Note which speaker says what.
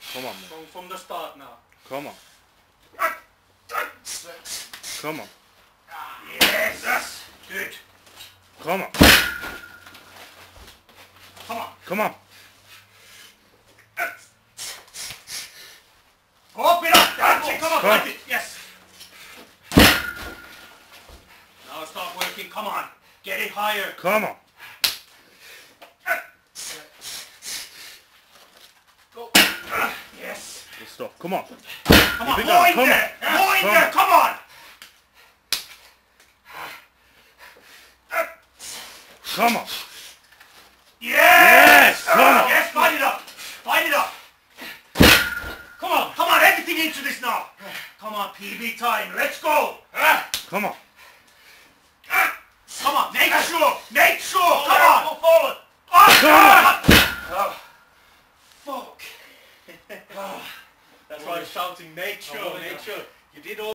Speaker 1: Come on, man.
Speaker 2: From the start now.
Speaker 1: Come on. Come on.
Speaker 2: Yes! Good.
Speaker 1: Come on.
Speaker 2: Come on.
Speaker 1: Come on.
Speaker 2: Open it up! That's it! Come on,
Speaker 1: Come on.
Speaker 2: fight it! Yes! Now start working, come on! Get it higher!
Speaker 1: Come on.
Speaker 2: Go! Yes!
Speaker 1: Good stuff. Come on.
Speaker 2: Come on, more in there! More in there, come on!
Speaker 1: Come on.
Speaker 2: Yes!
Speaker 1: Come on.
Speaker 2: Yes, fight it up! Fight it up! Come on, everything into this now! Come on, PB time, let's go!
Speaker 1: Come on.
Speaker 2: Come on, make sure, come on! Go forward!
Speaker 1: Come on!
Speaker 2: Fuck! That's why I'm shouting, make sure. You did all